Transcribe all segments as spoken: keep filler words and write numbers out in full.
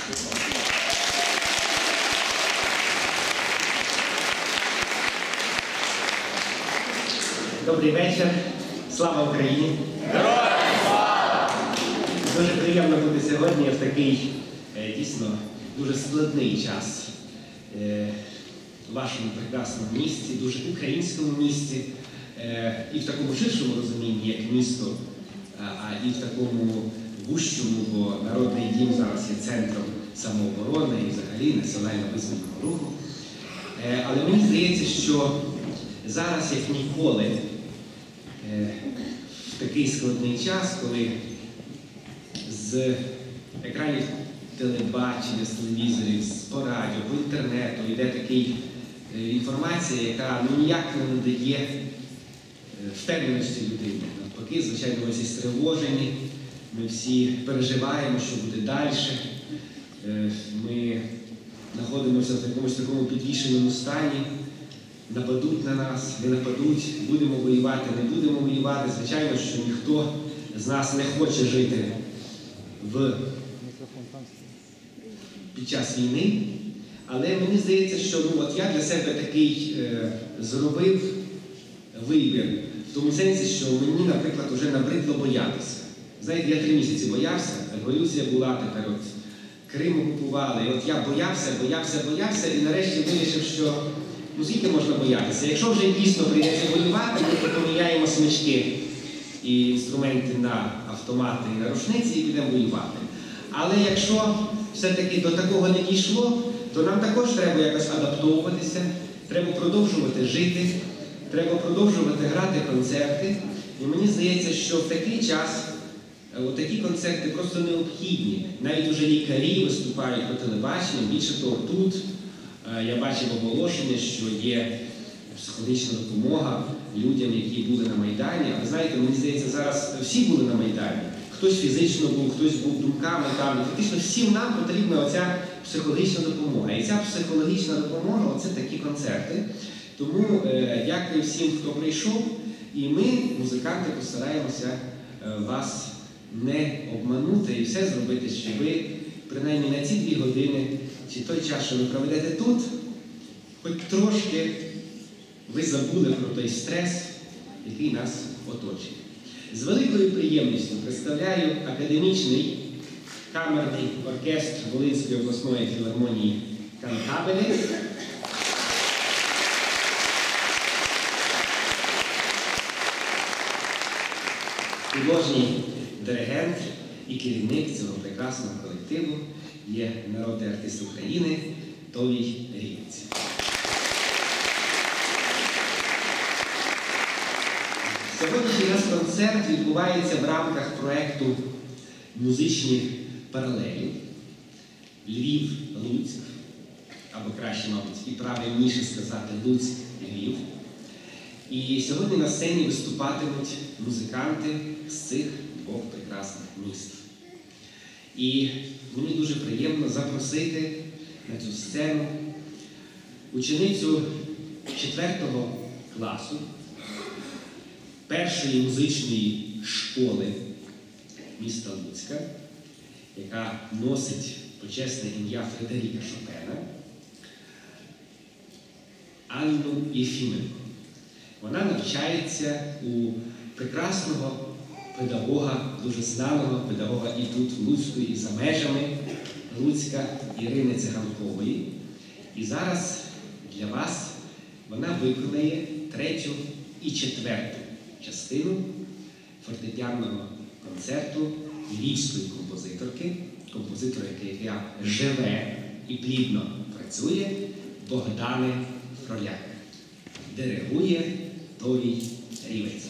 Добрий вечір. Слава Україні! Героям слава! Дуже приємно бути сьогодні в такий, дійсно, дуже складний час в вашому прекрасному місті, дуже українському місті, і в такому ширшому розумінні, як місто, а і в такому вущому, бо Народний дім зараз є центром самооборони і взагалі національно-визвольного руху. Але мені здається, що зараз, як ніколи, в такий складний час, коли з екранів телебачення, з телевізорів, з радіо, по інтернету йде така інформація, яка ну, ніяк не надає впевненості людині. Навпаки, звичайно, ми всі стривожені, ми всі переживаємо, що буде далі. Ми знаходимося в якомусь такому підвішеному стані. Нападуть на нас, не нападуть, будемо воювати, не будемо воювати. Звичайно, що ніхто з нас не хоче жити в... під час війни. Але мені здається, що ну, от я для себе такий е, зробив вибір. В тому сенсі, що мені, наприклад, вже набридло боятися. Знаєте, я три місяці боявся, революція була, тепер от Крим окупували. І от я боявся, боявся, боявся і нарешті вирішив, що ну, скільки можна боятися? Якщо вже дійсно прийдеться воювати, ми поміняємо смички і інструменти на автомати і на рушниці і підемо воювати. Але якщо все-таки до такого не дійшло, то нам також треба якось адаптовуватися, треба продовжувати жити, треба продовжувати грати концерти. І мені здається, що в такий час такі концерти просто необхідні. Навіть уже лікарі виступають по телебаченню, більше того, тут я бачив оголошення, що є психологічна допомога людям, які були на Майдані. А ви знаєте, мені здається, зараз всі були на Майдані. Хтось фізично був, хтось був думками там. І фактично всім нам потрібна оця психологічна допомога. І ця психологічна допомога – оце такі концерти. Тому е, дякую всім, хто прийшов. І ми, музиканти, постараємося е, вас не обманути і все зробити, щоб ви, принаймні на ці дві години, чи той час, що ви проведете тут, хоч трошки ви забули про той стрес, який нас оточує. З великою приємністю представляю академічний камерний оркестр Волинської обласної філармонії «Кантабелі». Художній диригент і керівник цього прекрасного колективу є народний артист України Товій Рівець. Сьогоднішній наш концерт відбувається в рамках проєкту «Музичні паралелі» Львів-Луцьк, або краще, мабуть, і правильніше сказати Луцьк-Львів. І сьогодні на сцені виступатимуть музиканти з цих двох прекрасних міст. І мені дуже приємно запросити на цю сцену ученицю четвертого класу першої музичної школи міста Луцька, яка носить почесне ім'я Фредеріка Шопена, Анну Єфіменко. Вона навчається у прекрасного педагога, дуже знаного педагога і тут, в Луцьку, і за межами Луцька, Ірини Циганкової. І зараз для вас вона виконає третю і четверту частину фортепіанного концерту львівської композиторки, композитора, яка живе і плідно працює, Богдани Фроляк. Диригує Товій Рівець.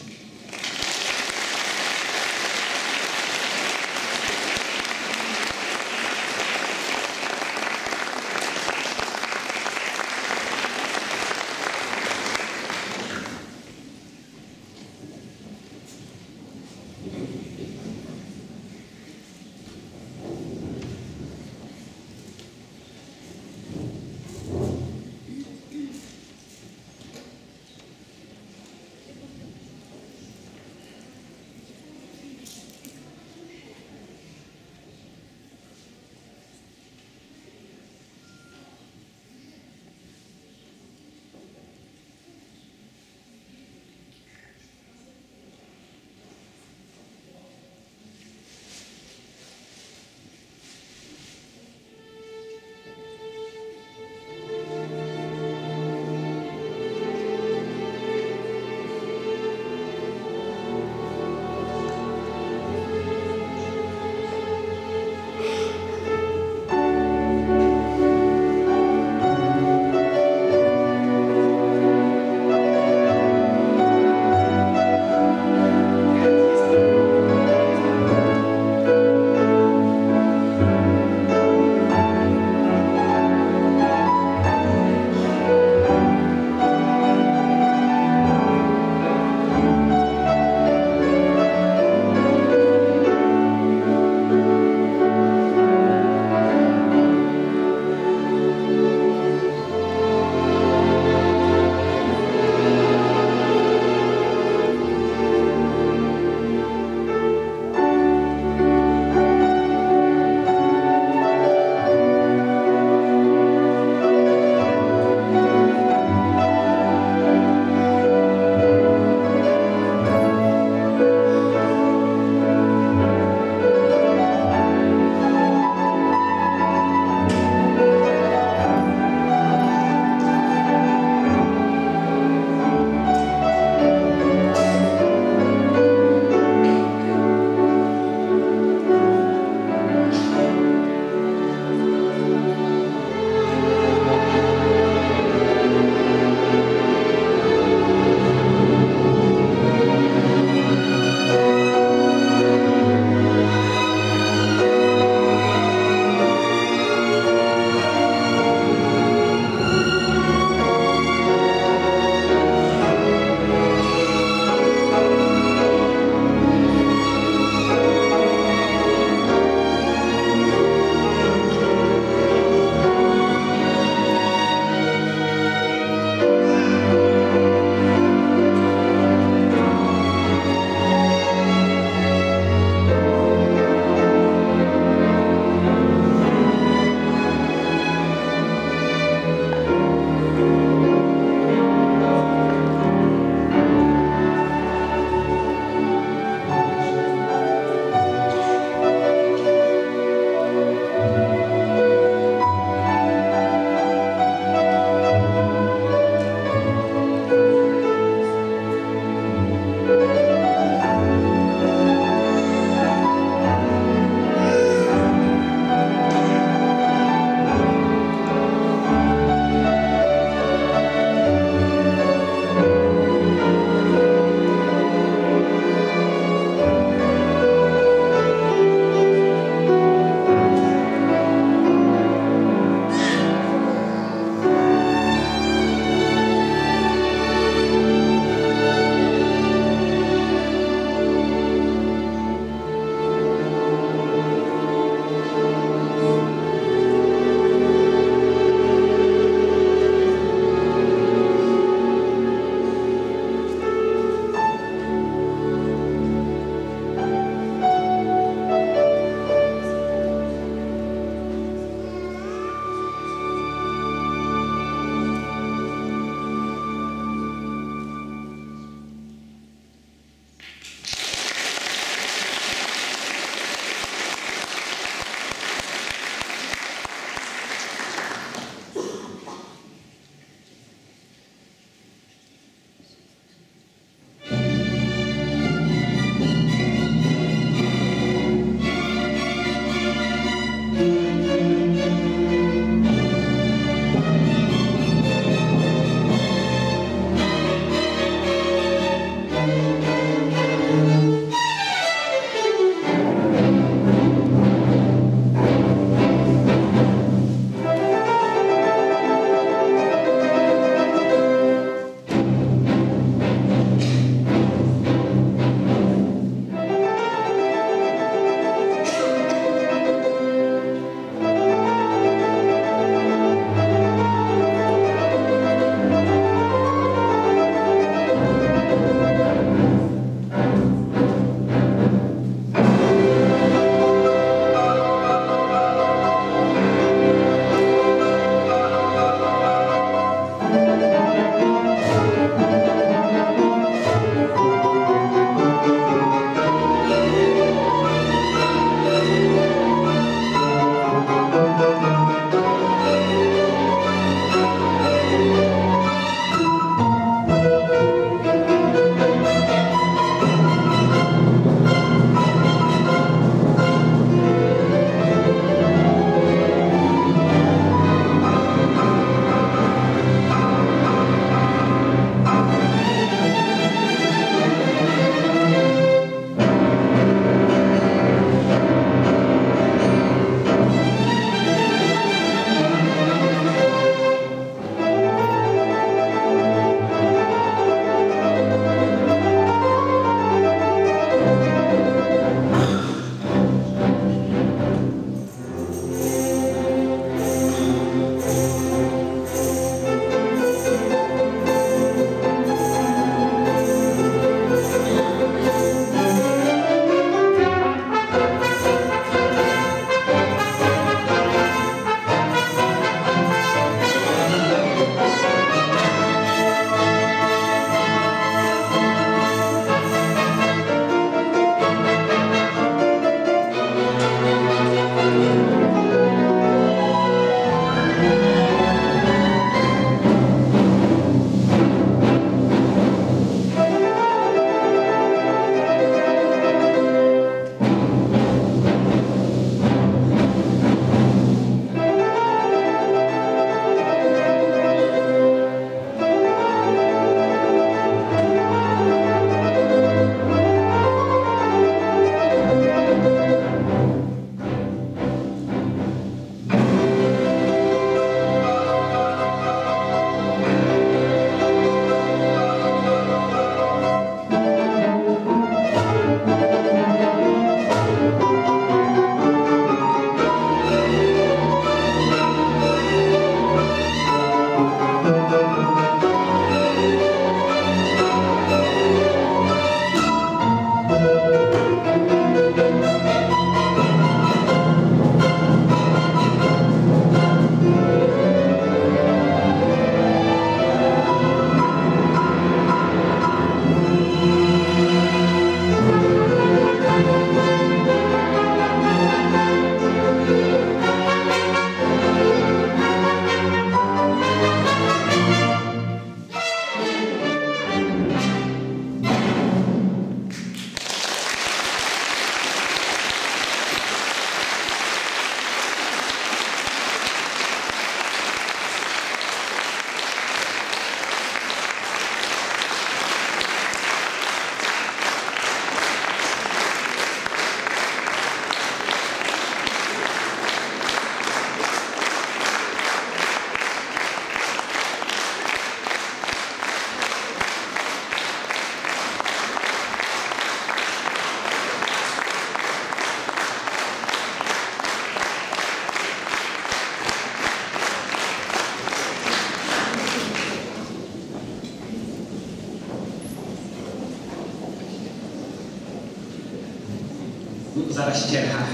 зараз черга,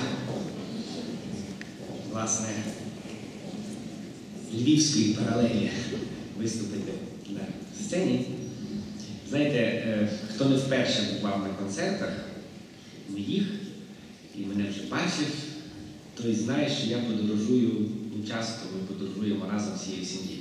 власне, львівської паралелі виступити на сцені. Знаєте, хто не вперше бував на концертах моїх і мене вже бачив, той знає, що я подорожую, ну, часто ми подорожуємо разом всією сім'єю.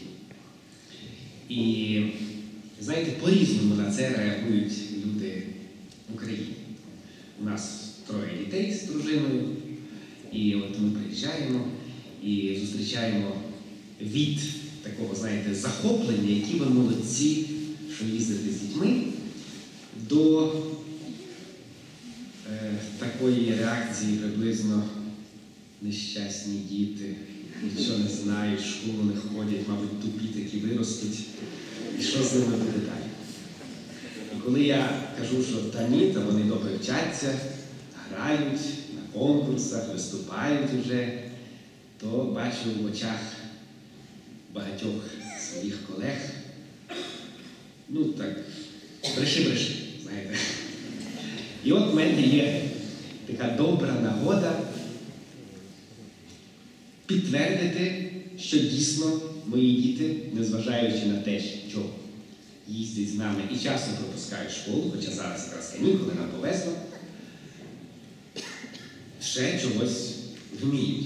І, знаєте, по-різному на це реагують люди в Україні. У нас троє дітей з дружиною, і от ми приїжджаємо і зустрічаємо від такого, знаєте, захоплення, які ви молодці, що їздите з дітьми, до е, такої реакції приблизно нещасні діти, нічого не знають, в школу не ходять, мабуть, тупі такі виростуть. І що з ними буде далі? І коли я кажу, що та ні, то вони добре вчаться, грають на конкурсах, виступають вже, то бачу в очах багатьох своїх колег, ну так, бреши-бреши, знаєте. І от в мене є така добра нагода підтвердити, що дійсно мої діти, незважаючи на те, що їздять з нами і часто пропускають школу, хоча зараз якраз канікули, нам повезло, ще чогось вміють.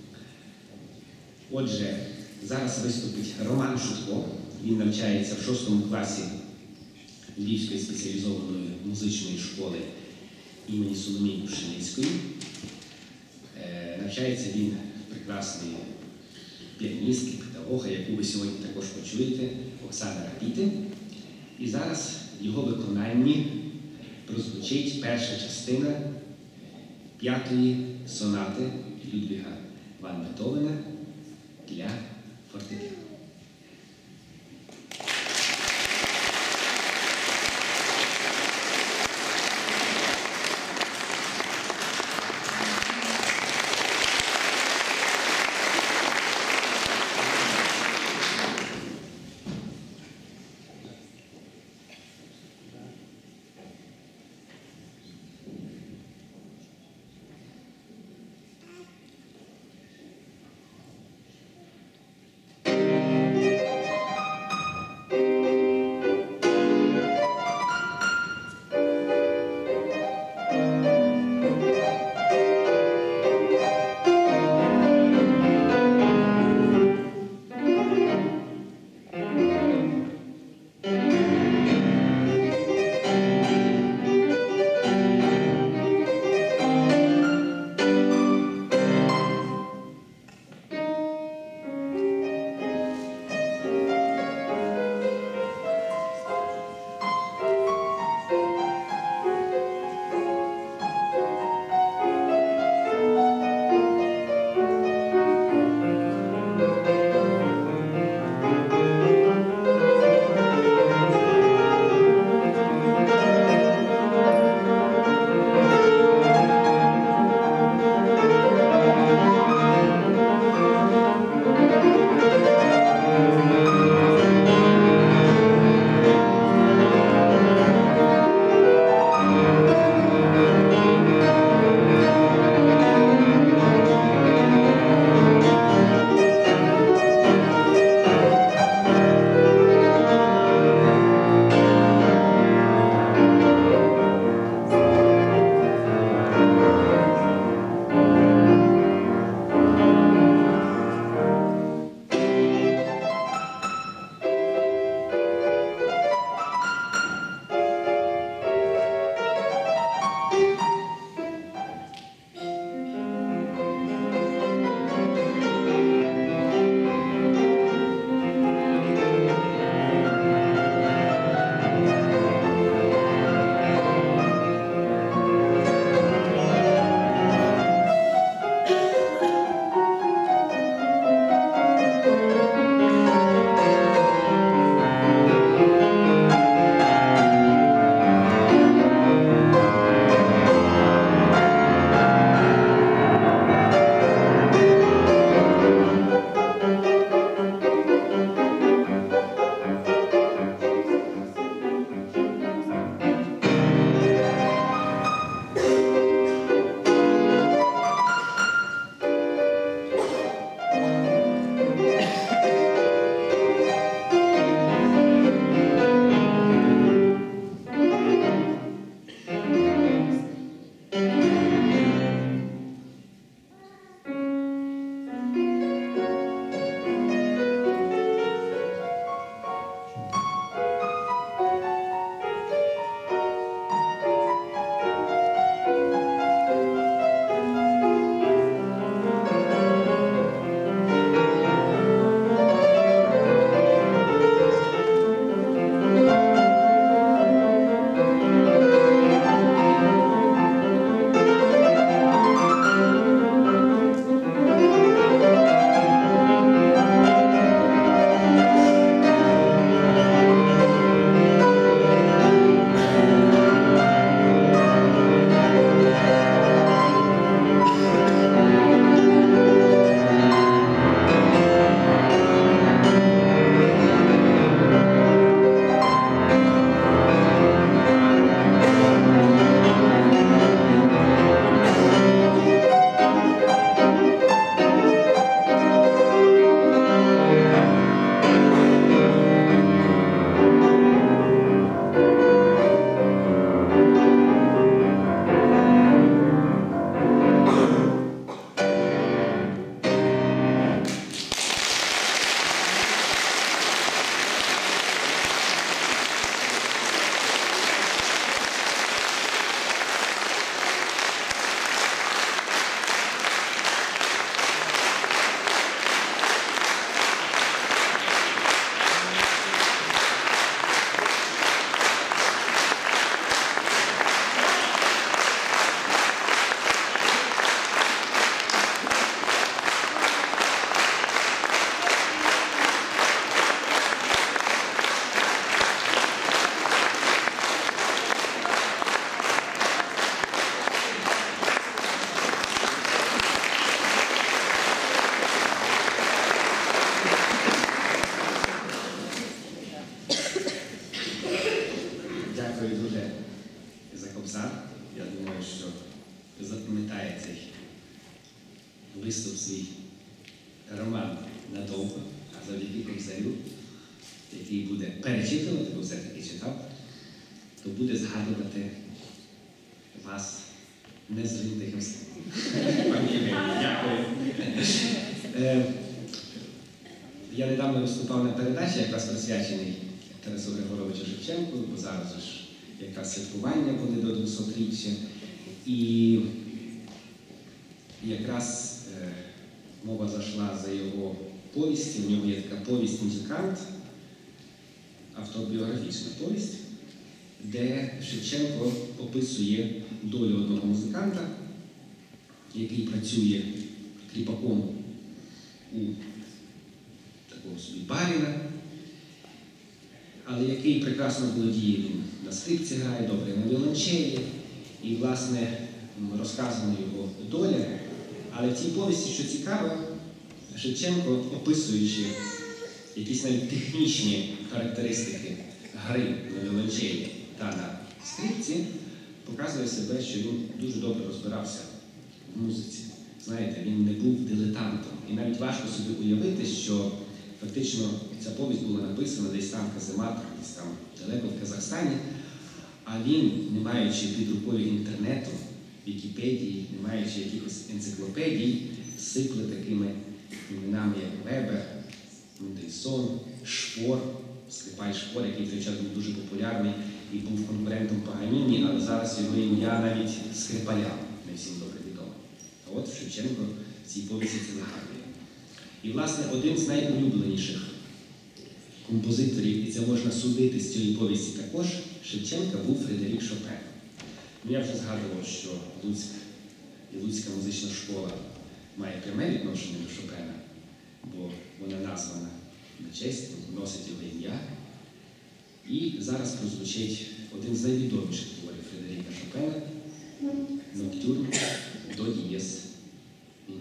Отже, зараз виступить Роман Шутко. Він навчається в шостому класі Львівської спеціалізованої музичної школи імені Соломії Пшеницької. Е, навчається він прекрасної піаністки, педагога, яку ви сьогодні також почуєте, Оксана Рапіти. І зараз в його виконанні прозвучить перша частина п'ятої сонати Людвіга ван Бетховена для фортепіано. виступ свій роман надовго, а завдяки ковзарю, який буде перечитувати, бо все-таки читав, то буде згадувати вас незрим тихим словом. Пані Євгенія, дякую. Е, Я недавно виступав на передачі, якраз присвячений Тарасу Григоровичу Шевченку, бо зараз ж якраз святкування буде до двохсотріччя. І якраз е, мова зайшла за його повісті. У нього є така повість «Музикант», автобіографічна повість, де Шевченко описує долю одного музиканта, який працює кріпаком у такого собі баріна, але який прекрасно володіє, він на скрипці грає, добре на віолончелі, і, власне, розказана його доля. Але в цій повісті, що цікаво, Шевченко, описуючи якісь навіть технічні характеристики гри на віолончелі та на скрипці, показує себе, що він дуже добре розбирався в музиці. Знаєте, він не був дилетантом. І навіть важко собі уявити, що фактично ця повість була написана десь там в казематах, десь там далеко в Казахстані, а він, не маючи під рукою інтернету, Вікіпедії, не маючи якихось енциклопедій, сипле такими іменами, як Вебер, Мендельсон, Шпор, Скрипаль Шпор, який в той час був дуже популярний і був конкурентом Паганіні, але зараз його ім'я навіть Скрипаля не всім добре відомо. А от Шевченко в цій повісті це нагадує. І, власне, один з найулюбленіших композиторів, і це можна судити з цієї повісті також, Шевченка був Фредерік Шопен. Я вже згадував, що Луцьк і Луцька музична школа має пряме відношення до Шопена, бо вона названа на честь, носить його ім'я. І зараз прозвучить один з найвідоміших творів Фредеріка Шопена «Ноктюрн до дієз мінор».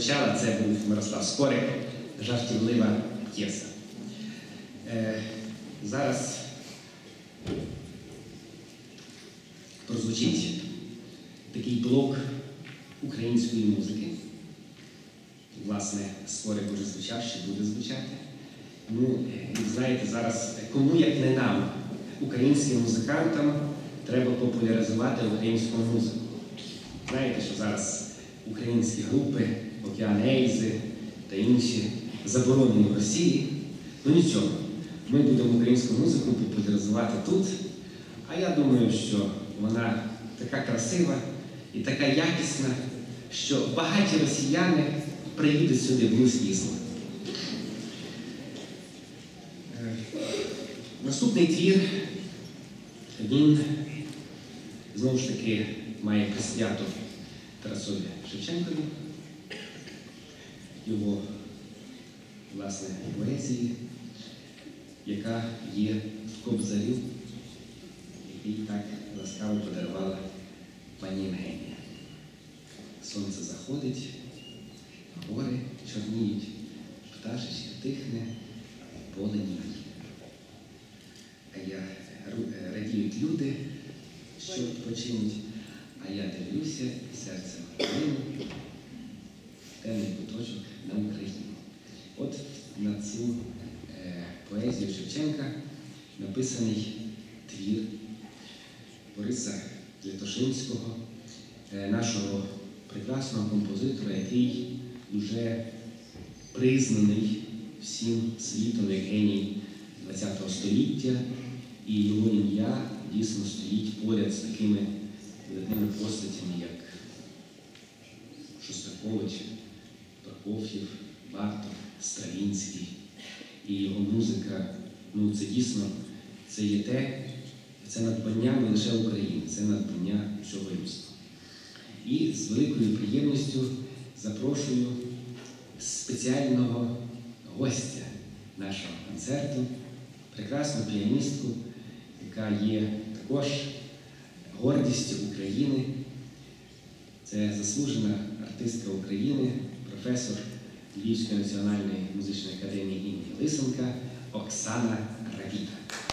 прозвучала, це був Мирослав Скорик, жартівлива п'єса. Е, зараз прозвучить такий блок української музики. Власне, Скорик уже звучав, ще буде звучати. Ну, і знаєте, зараз кому, як не нам, українським музикантам, треба популяризувати українську музику. Знаєте, що зараз українські групи, Океан Ельзи та інші заборонені в Росії. Ну нічого, ми будемо українську музику популяризувати тут, а я думаю, що вона така красива і така якісна, що багаті росіяни приїдуть сюди в Блюз-Ізло. Наступний твір, він, знову ж таки, має присвяту Тарасові Шевченкові, його, власне, поезії, яка є в Кобзарю, який так ласкаво подарувала пані Євгенія. Сонце заходить, гори чорніють, пташечка тихне, поле ніє. А я радіють люди, що відпочинуть, а я дивлюся серцем Україну, темний куточок на Україну. От на цю е, поезію Шевченка написаний твір Бориса Лятошинського, е, нашого прекрасного композитора, який вже признаний всім світом як геній ХХ століття, і його ім'я дійсно стоїть поряд з такими видатними постатями, як Шостакович, Прокоф'єв, Барток, Стравінський. І його музика, ну це дійсно, це є те, це надбання не лише України, це надбання всього людства. І з великою приємністю запрошую спеціального гостя нашого концерту, прекрасну піаністку, яка є також гордістю України. Це заслужена артистка України, професор Львівської національної музичної академії імені Лисенка Оксана Равіта.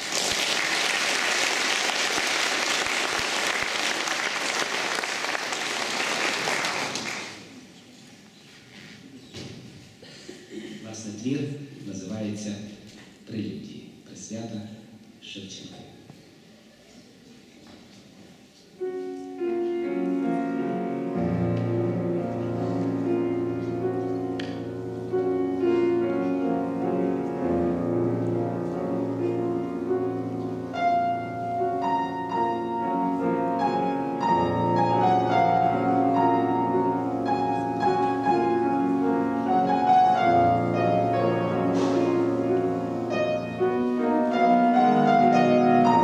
Власне, твір називається «Прелюдії», присвята Шевченку. Thank you.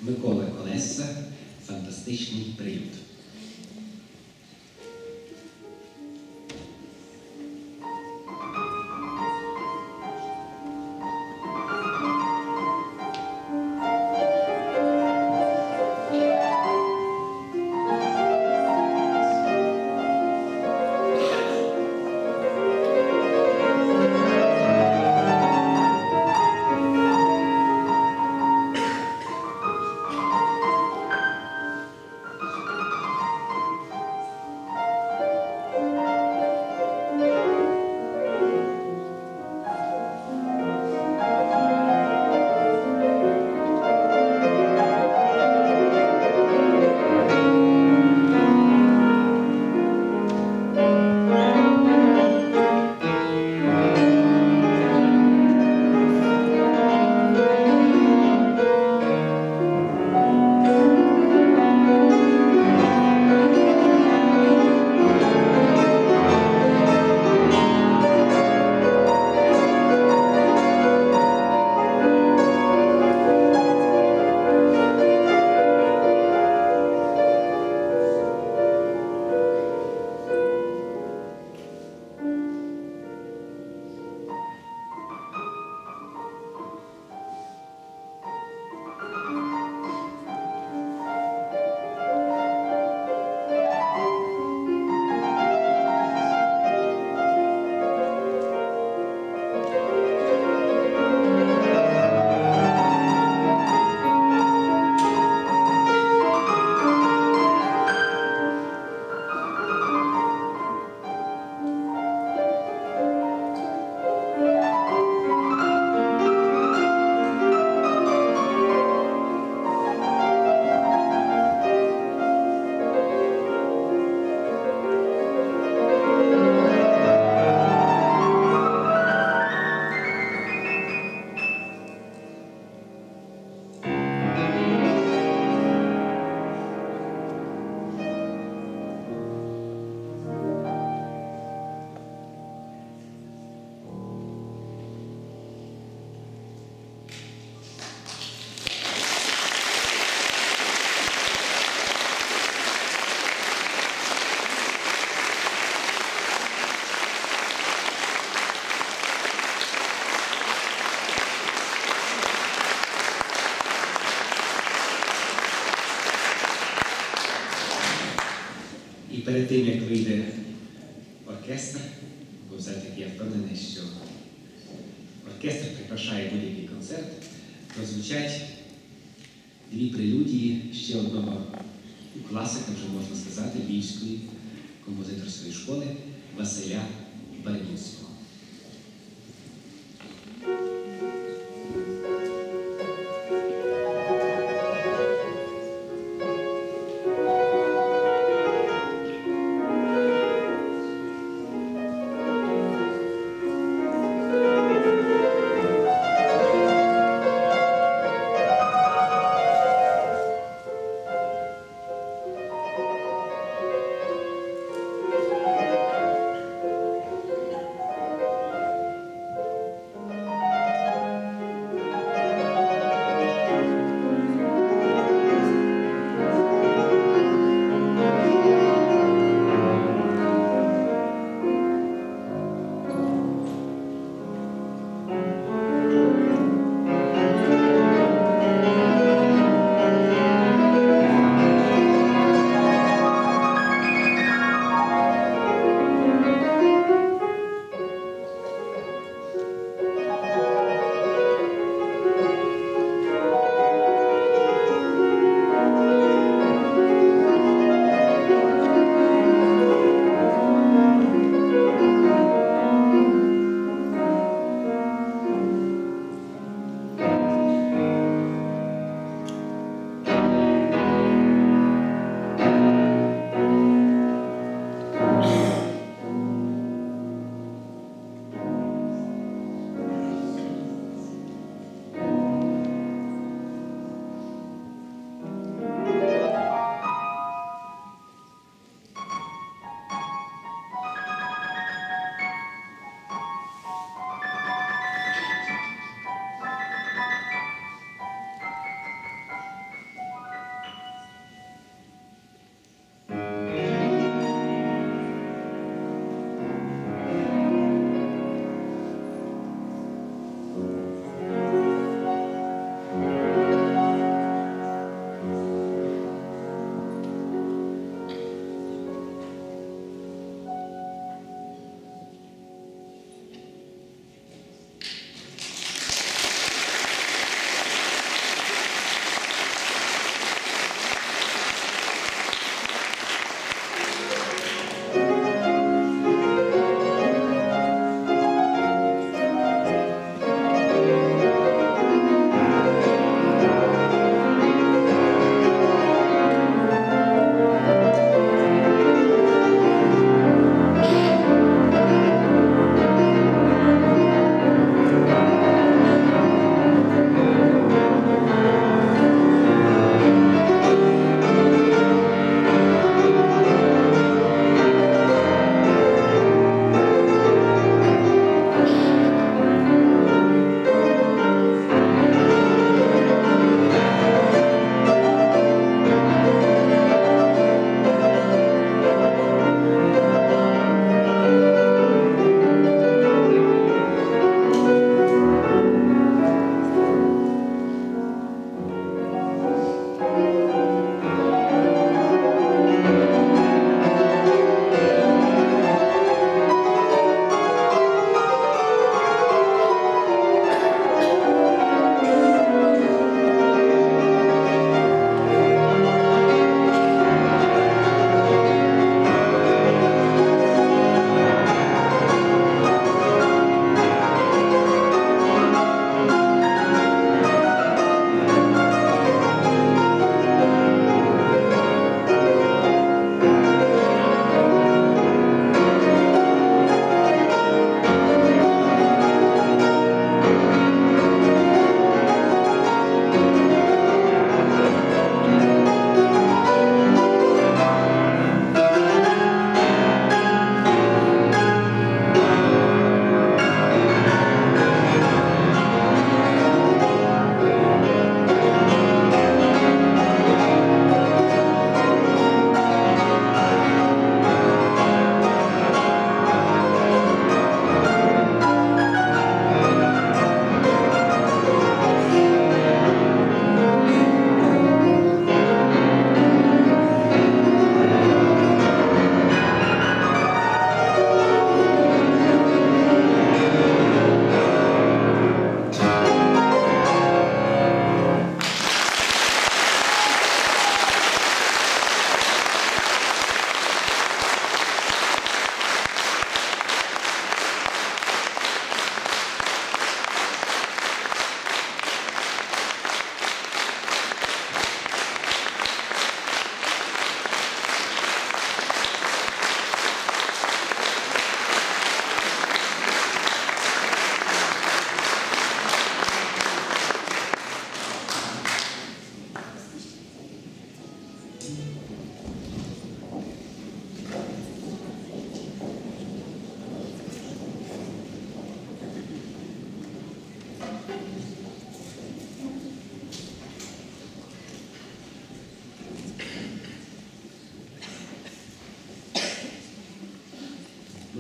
Микола Колеса «Фантастичний приют». І перед тим, як вийде оркестр, бо все-таки я впевнений, що оркестр прикрашає будь-який концерт, прозвучать дві прелюдії ще одного класика, вже можна сказати, львівської композиторської школи Василя Баранівського.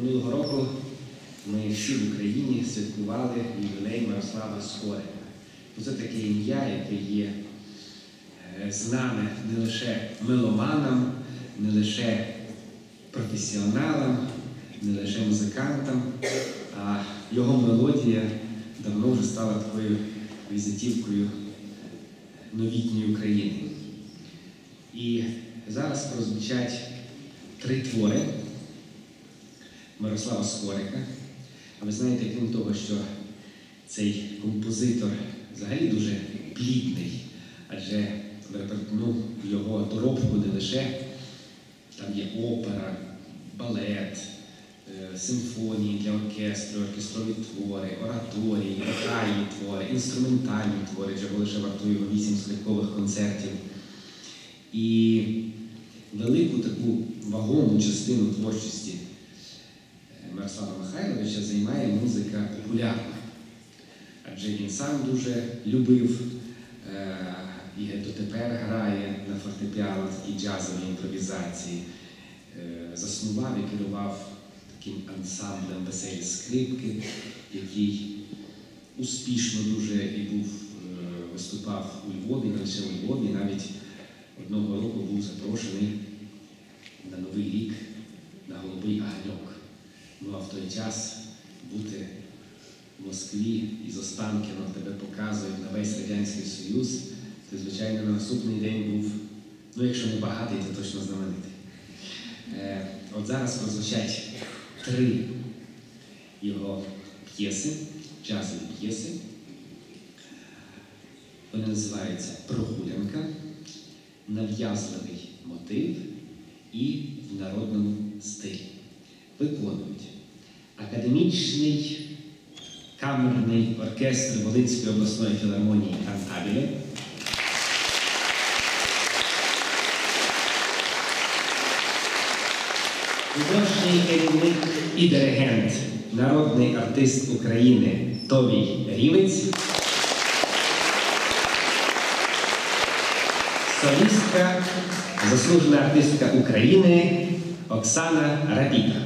Минулого року ми всі в Україні святкували ювілей Мирослава Скорика. Це таке ім'я, яке є знане не лише меломанам, не лише професіоналам, не лише музикантам, а його мелодія давно вже стала такою візитівкою новітньої України. І зараз прозвучать три твори Мирослава Скорика. А ви знаєте, крім того, що цей композитор взагалі дуже плідний, адже ну, його доробку не лише там є опера, балет, симфонії для оркестру, оркестрові твори, ораторії, вокальні твори, інструментальні твори, чого лише вартує вісім скрипкових концертів. І велику таку вагому частину творчості Мирослава Михайловича займає музика популярна. Адже він сам дуже любив і дотепер грає на фортепіано такі джазові імпровізації. Заснував і керував таким ансамблем «Веселі скрипки», який успішно дуже і був, виступав у Львові, не лише у Львові, навіть одного року був запрошений на Новий рік на Голубий Огоньок. Ну а в той час бути в Москві із Останкіно тебе показують на весь Радянський Союз, то, звичайно, на наступний день був, ну якщо не багатий, то точно знаменитий. Е, от зараз прозвучать три його п'єси, джазові п'єси. Вони називаються «Прогулянка», «Нав'язливий мотив» і «В народному стилі». Виконують академічний камерний оркестр Волинської обласної філармонії «Кантабіле», художній керівник і диригент, народний артист України Товій Рівець, солістка, заслужена артистка України Оксана Рапіта.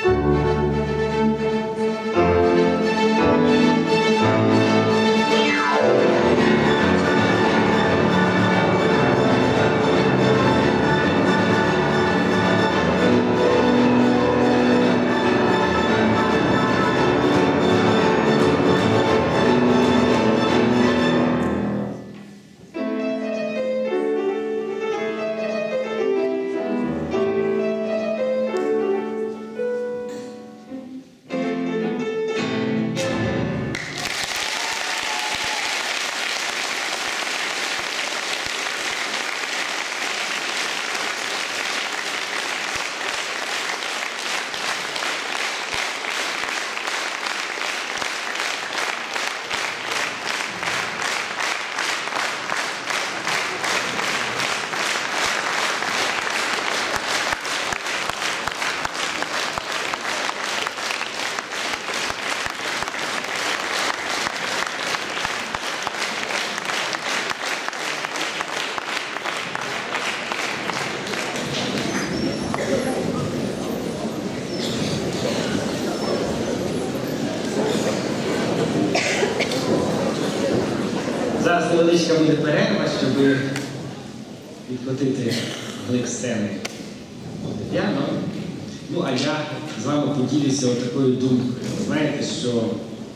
Зараз невеличка буде перерва, щоб відкотити глиб сцени Тетяну. Ну, а я з вами поділюся такою думкою. Знаєте, що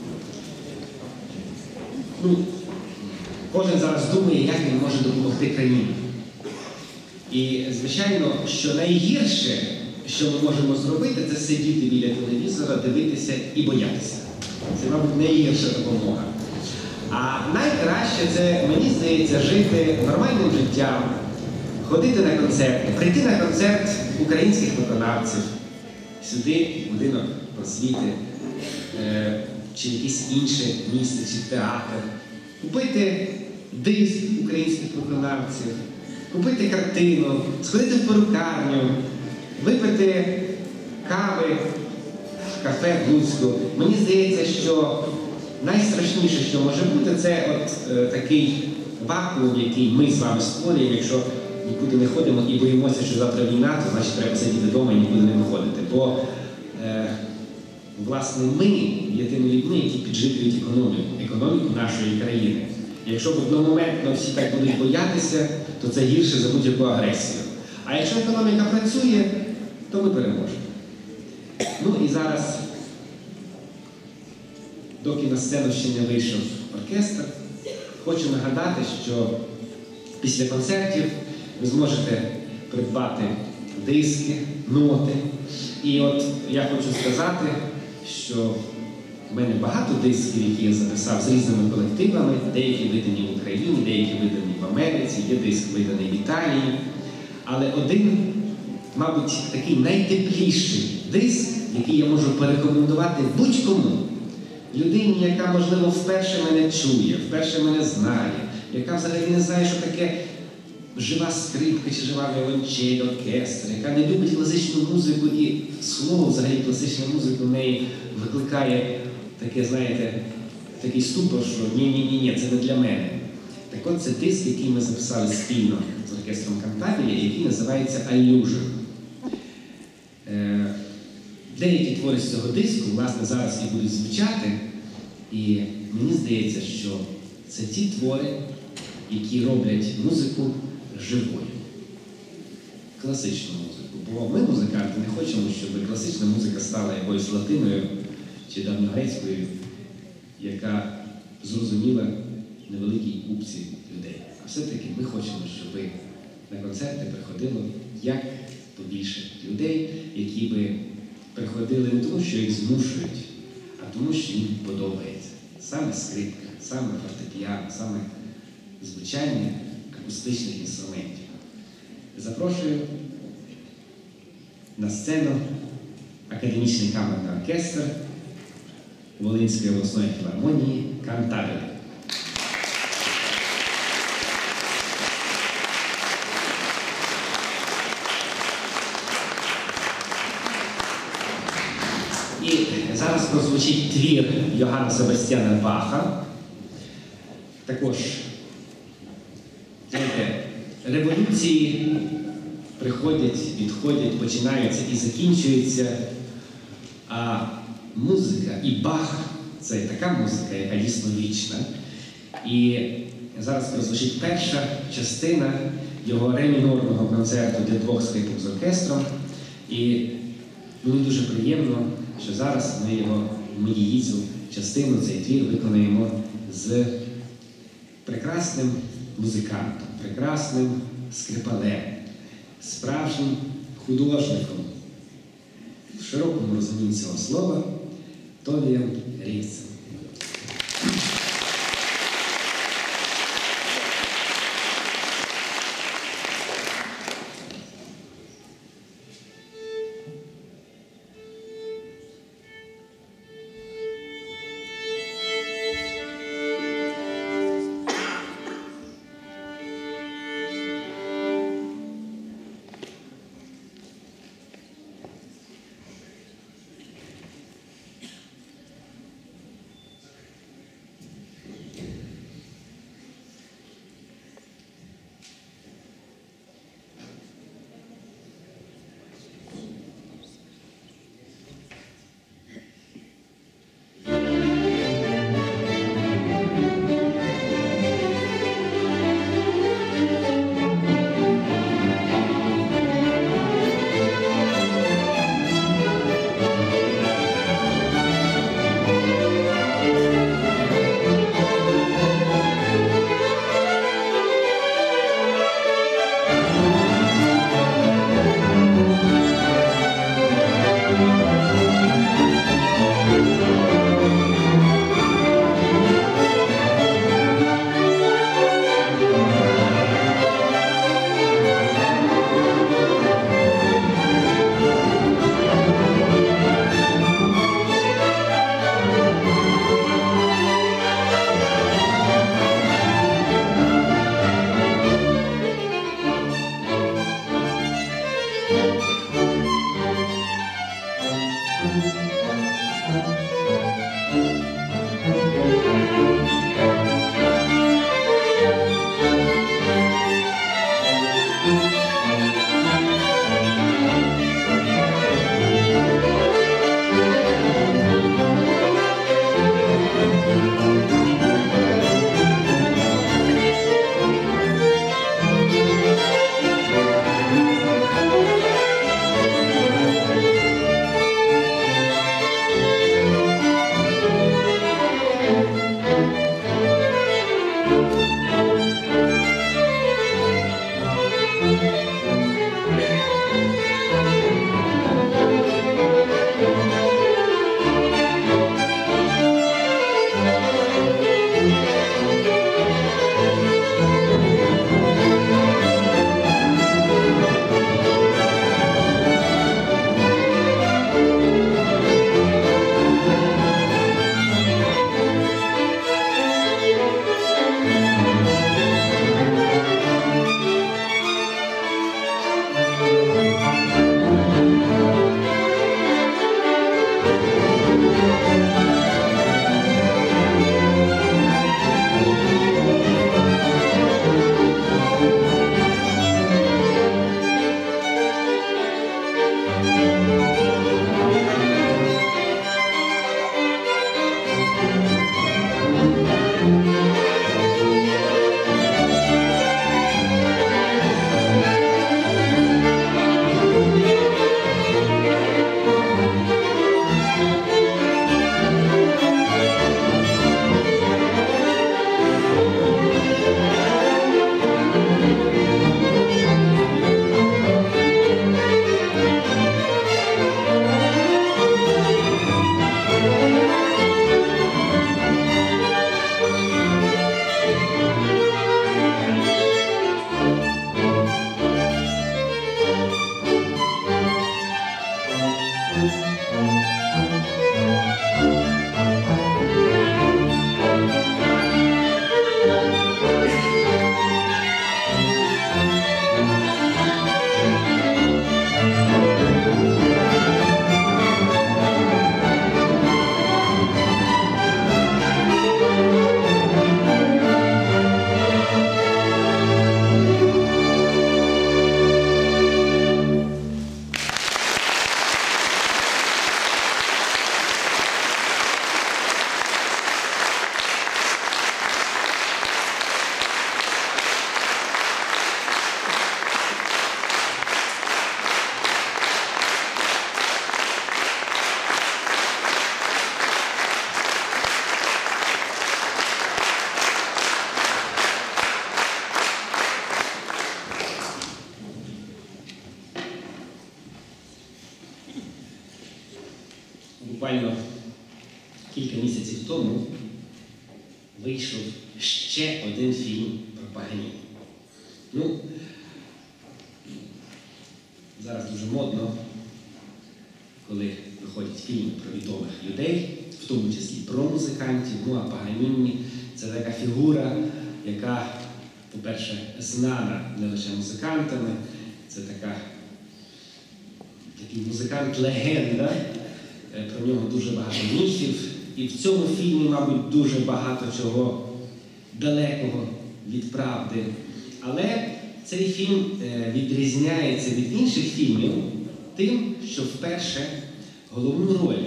ну, кожен зараз думає, як він може допомогти країні. І, звичайно, що найгірше, що ми можемо зробити, це сидіти біля телевізора, дивитися і боятися. Це, мабуть, найгірша допомога. А найкраще це, мені здається, жити нормальним життям, ходити на концерти, прийти на концерт українських виконавців, сюди, в будинок просвіти, е, чи якесь інше місце, чи театр, купити диск українських виконавців, купити картину, сходити в перукарню, випити кави в кафе в Луцьку. Мені здається, що найстрашніше, що може бути, це от е, такий вакуум, який ми з вами створюємо, якщо нікуди не ходимо і боїмося, що завтра війна, то значить треба сидіти вдома і нікуди не виходити. Бо, е, власне, ми є тими людьми, які підживлюють економіку, економіку нашої країни. І якщо одномоментно всі так будуть боятися, то це гірше за будь-яку агресію. А якщо економіка працює, то ми переможемо. Ну і зараз, доки на сцену ще не вийшов оркестр, хочу нагадати, що після концертів ви зможете придбати диски, ноти. І от я хочу сказати, що в мене багато дисків, які я записав з різними колективами, деякі видані в Україні, деякі видані в Америці, є диск виданий в Італії. Але один, мабуть, такий найтепліший диск, який я можу порекомендувати будь-кому. Людині, яка, можливо, вперше мене чує, вперше мене знає, яка взагалі не знає, що таке жива скрипка чи жива віолончель, оркестр, яка не любить класичну музику і слово, взагалі, класична музика в неї викликає таке, знаєте, такий ступор, що ні-ні-ні, це не для мене. Так от це диск, який ми записали спільно з оркестром Кантабілія, який називається «Allusion». Деякі твори з цього диску, власне, зараз і будуть звучати, і мені здається, що це ті твори, які роблять музику живою. Класичну музику. Бо ми, музиканти, не хочемо, щоб класична музика стала якоюсь латиною чи давньогрецькою, яка зрозуміла невеликій купці людей. А все-таки ми хочемо, щоб на концерти приходило як побільше людей, які би приходили не тому, що їх змушують, а тому, що їм подобається. Саме скрипка, саме фортепіано, саме звучання акустичних інструментів. Запрошую на сцену академічний камерний оркестр Волинської обласної філармонії «Кантабілія». І зараз прозвучить твір Йоганна Себастьяна Баха. Також, знаєте, революції приходять, відходять, починаються і закінчуються. А музика і Бах – це така музика, яка дійсно вічна. І зараз прозвучить перша частина його ре-мінорного концерту для двох скрипок з оркестром. І мені дуже приємно, що зараз ми його, ми її цю частину, цей твір виконуємо з прекрасним музикантом, прекрасним скрипалем, справжнім художником, в широкому розумінні цього слова, Товієм Рівцем. буквально кілька місяців тому вийшов ще один фільм про Паганіні. Ну, зараз дуже модно, коли виходять фільми про відомих людей, в тому числі про музикантів. Ну, а Паганіні – це така фігура, яка, по-перше, знана не лише музикантами, це така, такий музикант-легенда, про нього дуже багато міфів. І в цьому фільмі, мабуть, дуже багато чого далекого від правди. Але цей фільм відрізняється від інших фільмів тим, що вперше головну роль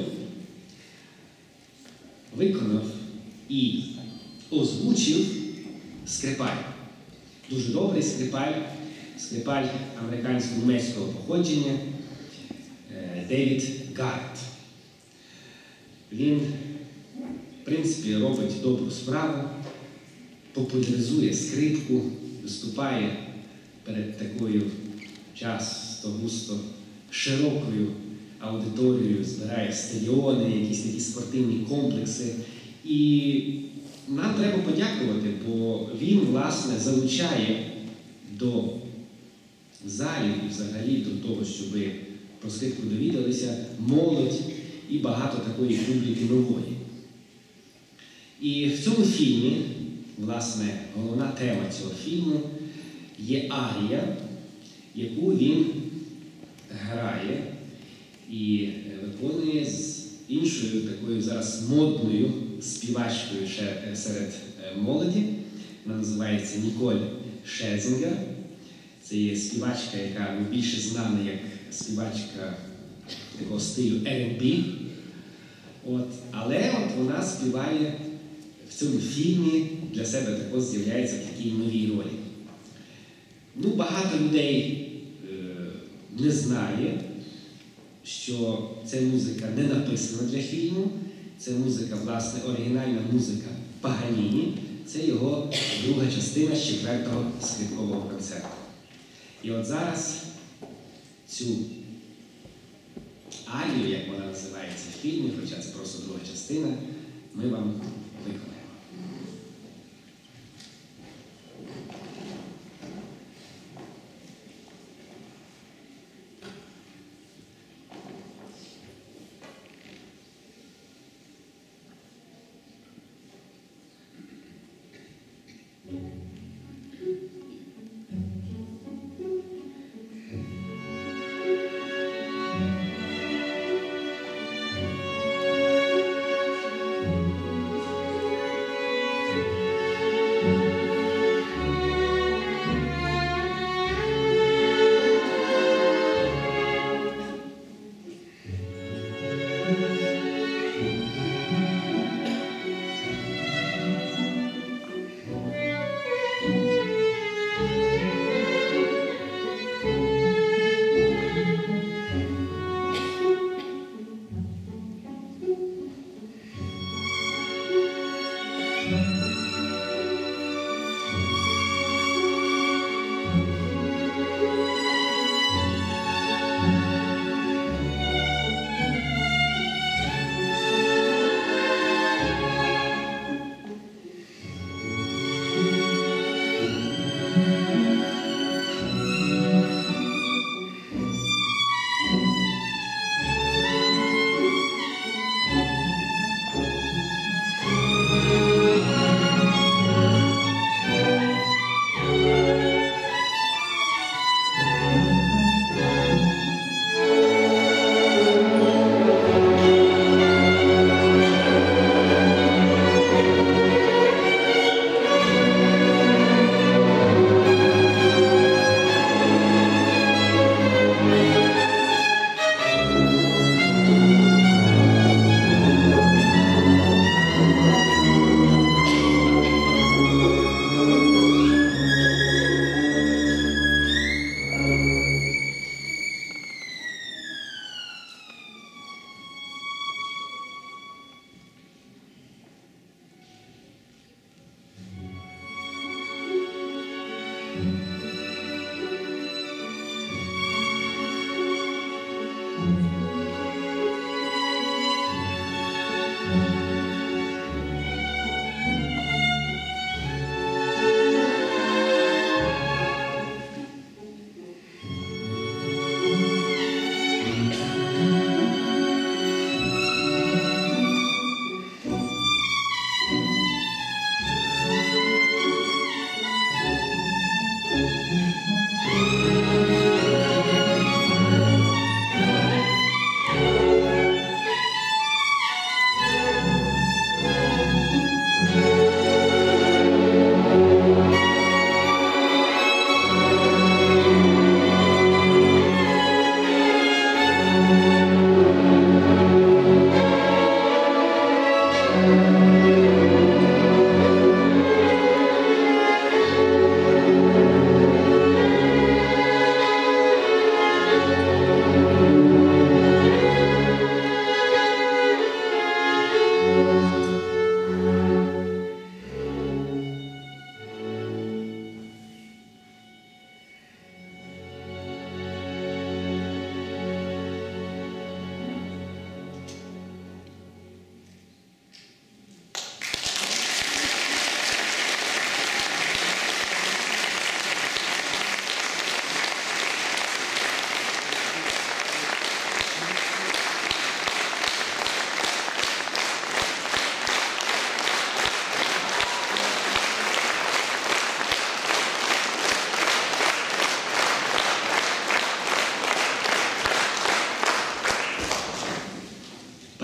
виконав і озвучив скрипаль. Дуже добрий скрипаль, скрипаль американсько-німецького походження Девід Гаррет. Він, в принципі, робить добру справу, популяризує скрипку, виступає перед такою часто, густо, широкою аудиторією, збирає стадіони, якісь такі спортивні комплекси. І нам треба подякувати, бо він, власне, залучає до залів і взагалі до того, щоб про скрипку довідалися молодь і багато такої публіки нової. І в цьому фільмі, власне, головна тема цього фільму є арія, яку він грає і виконує з іншою такою зараз модною співачкою серед молоді. Вона називається Ніколь Шезінгер. Це є співачка, яка більше знана як співачка такого стилю ар енд бі. От. Але от вона співає в цьому фільмі, для себе також з'являється в такій новій ролі. Ну, багато людей е, не знає, що ця музика не написана для фільму. Це музика, власне, оригінальна музика Паганіні. Це його друга частина з четвертого скрипкового концерту. І от зараз цю арію, як вона називається в фільмі, хоча це просто друга частина, ми вам виконаємо.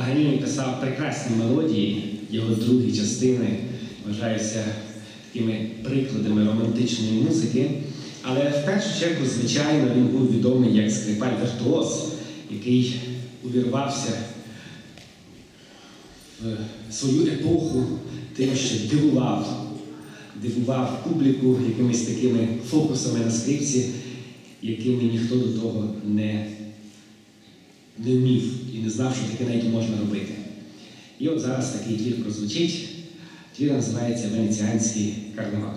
Паганіні писав прекрасні мелодії, його другі частини вважаються такими прикладами романтичної музики. Але в першу чергу, звичайно, він був відомий як скрипаль-віртуоз, який увірвався в свою епоху тим, що дивував, дивував публіку якимись такими фокусами на скрипці, якими ніхто до того не, не вмів і не знав, що таке навіть можна робити. І от зараз такий твір прозвучить. Твір називається «Венеціанський карнавал».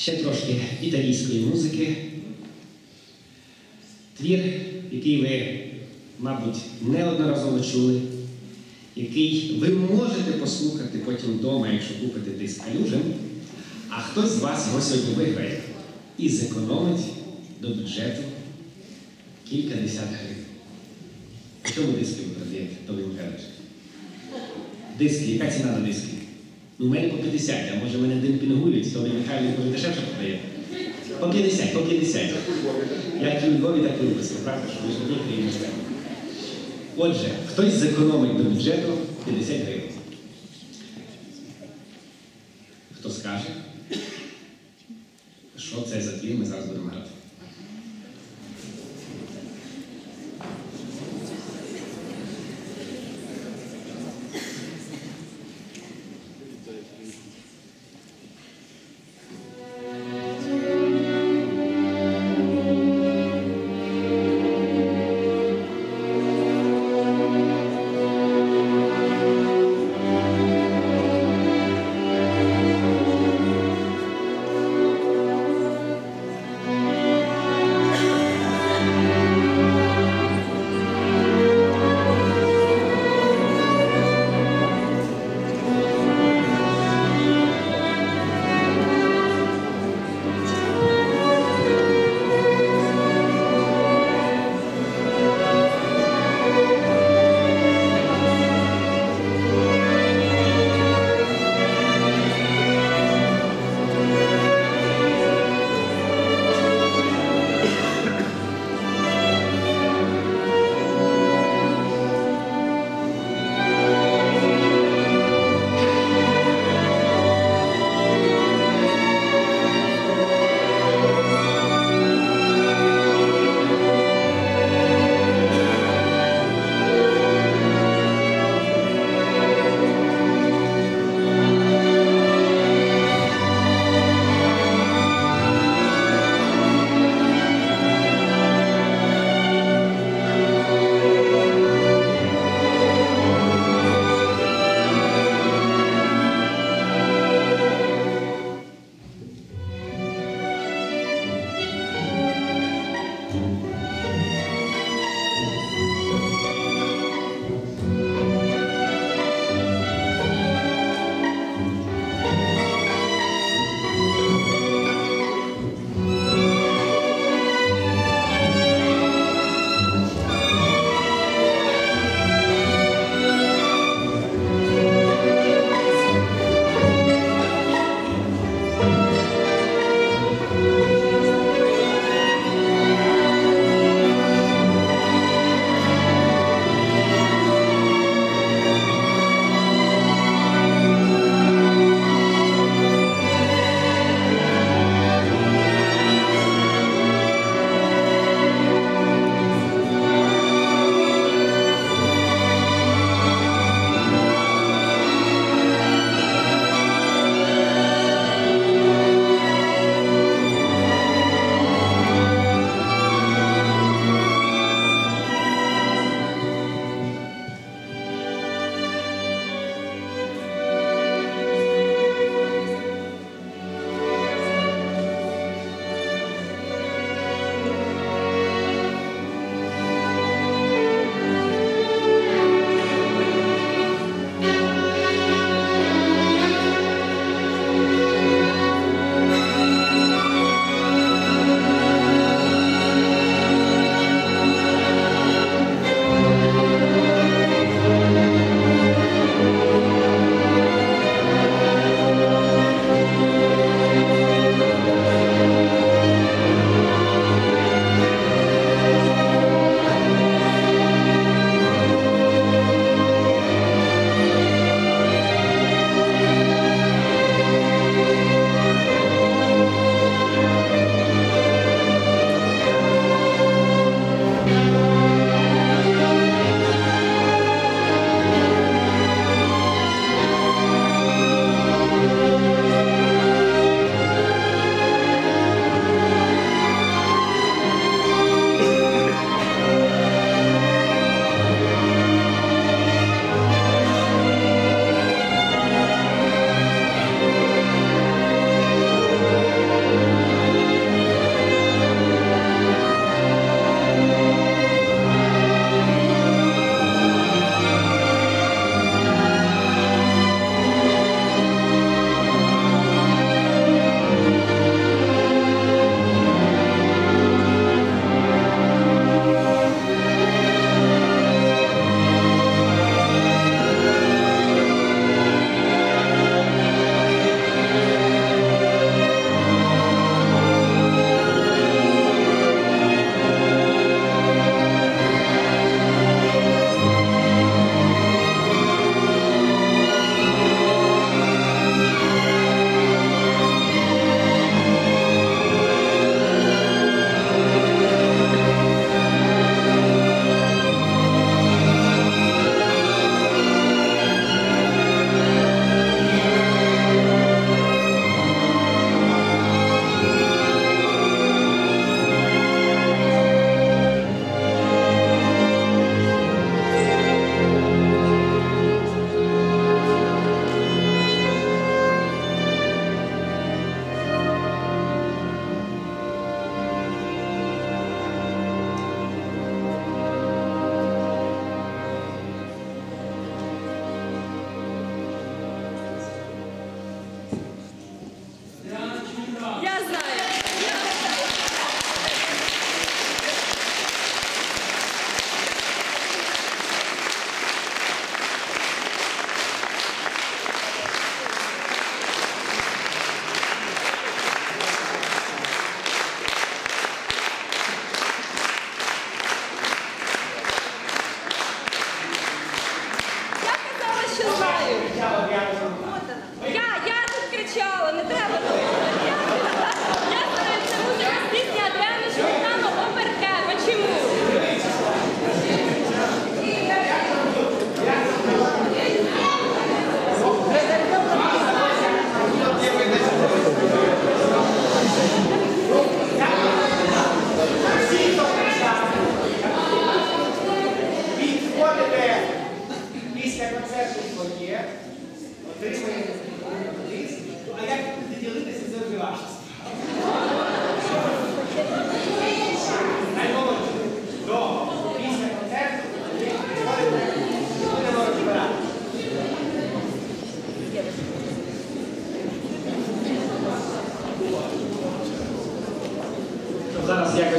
ще трошки італійської музики. Твір, який ви, мабуть, неодноразово чули, який ви можете послухати потім вдома, якщо купите диск Калюжин, а хтось з вас його сьогодні виграє і зекономить до бюджету кілька десят гривень. В чому диски ви продаєте, Тобі Михайлович? Диски, яка ціна на диски? Ну, у мене по п'ятдесят, а може мене демпінгують, Тобі Михайлович може дешевше продає? По п'ятдесят, по п'ятдесят. Як і у Львові, так і у Луцьку, правда, що ви ж одній країні живете. Отже, хтось зекономить до бюджету п'ятдесят гривень. Хто скаже, що це за твір, ми зараз будемо грати. Thank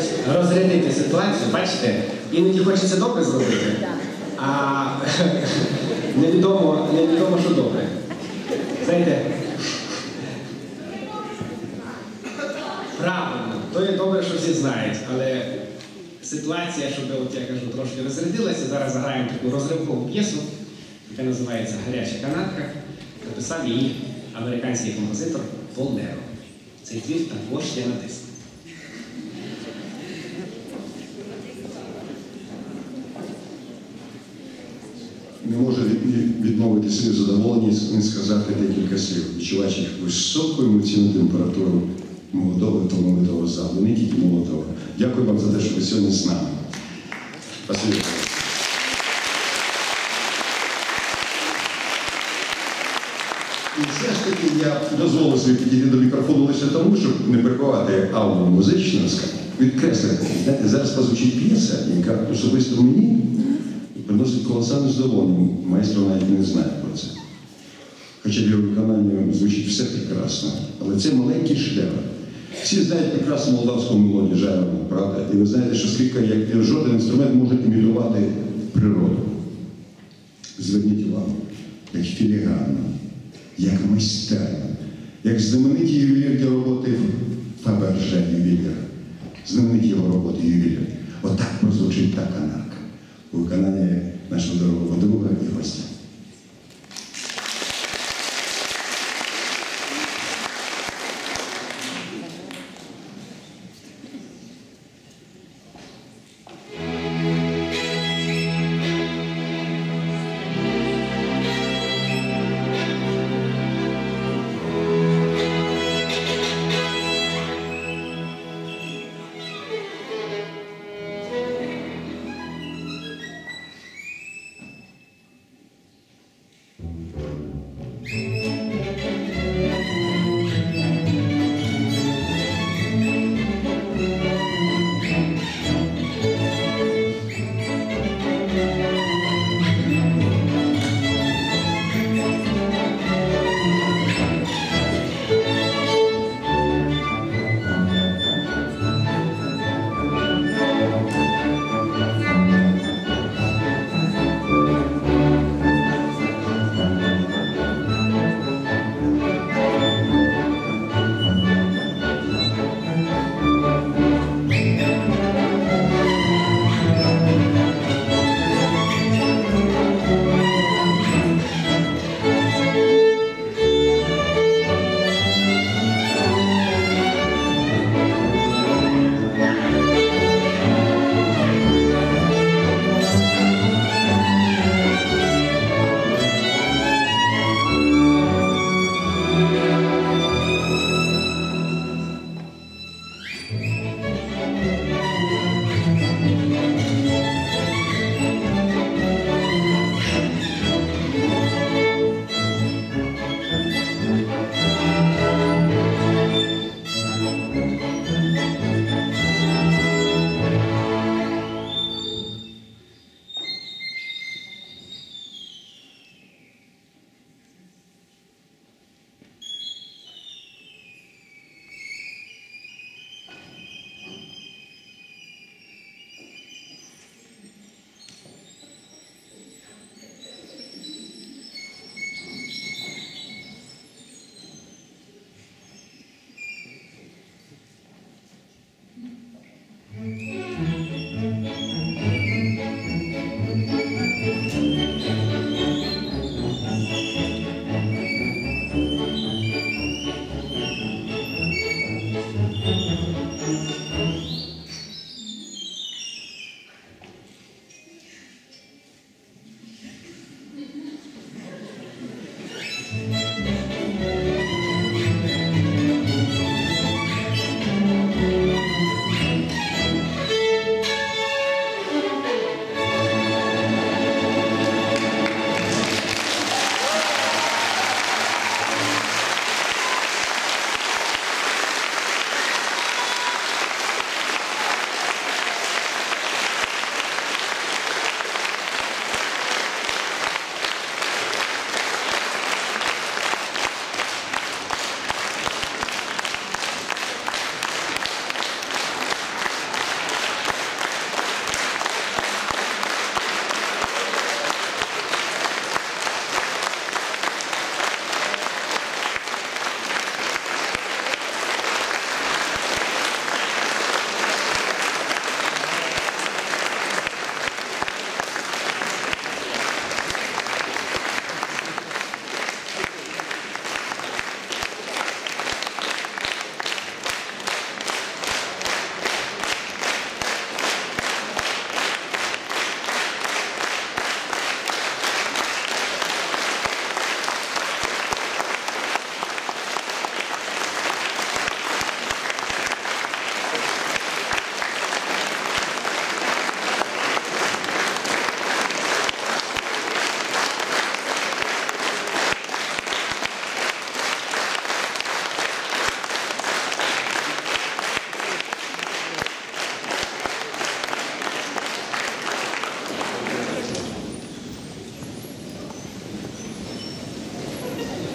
якось розрядити ситуацію, бачите, іноді хочеться добре зробити, а невідомо, невідомо, що добре. Знаєте, правильно, то є добре, що всі знають, але ситуація, щоб, от я кажу, трошки розрядилася, зараз заграємо таку розривкову п'єсу, яка називається «Гаряча канапка». Написав її американський композитор Пол Неро. Цей твір також є на диску. Не можу відмовити собі задоволення не сказати декілька слів, відчуваючи високу емоційну температуру молодого та молодого залу, не тільки молодого. Дякую вам за те, що ви сьогодні з нами. Спасибі. І все ж таки я дозволив собі підійти до мікрофону лише тому, щоб не приховати ауру музичного, відкреслити. Знаєте, зараз позвучить п'єса, яка особисто мені приносить колосальне задоволення. Майстро навіть не знає про це. Хоча в його виконанні звучить все прекрасно. Але це маленький шедевр. Всі знають прекрасну молдавську мелодію Жайворонок, правда? І ви знаєте, що скрипка, як жоден інструмент, може імітувати природу. Зверніть увагу, як філігранно, як майстерно, як знамениті ювелірні роботи Фаберже ювелір. Знамениті його роботи ювелір. Отак прозвучить та канарка у виконанні нашого дорогого друга і гостя.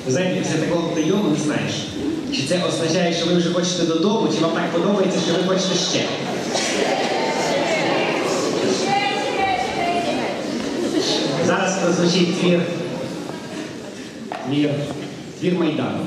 Ви знаєте, після такого прийому не знаєш, чи це означає, що ви вже хочете додому, чи вам так подобається, що ви хочете ще. Зараз прозвучить твір, твір, твір Майдану.